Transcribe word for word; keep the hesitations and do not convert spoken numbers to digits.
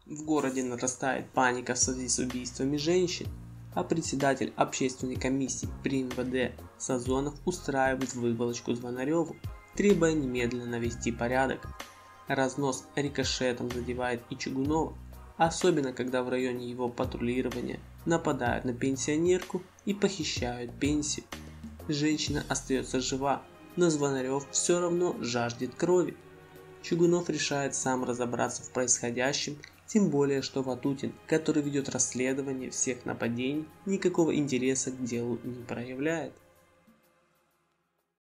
В городе нарастает паника в связи с убийствами женщин, а председатель общественной комиссии при эм вэ дэ Сазонов устраивает выволочку Звонареву, требуя немедленно навести порядок. Разнос рикошетом задевает и Чугунова, особенно когда в районе его патрулирования нападают на пенсионерку и похищают пенсию. Женщина остается жива, но Звонарев все равно жаждет крови. Чугунов решает сам разобраться в происходящем, тем более что Ватутин, который ведет расследование всех нападений, никакого интереса к делу не проявляет.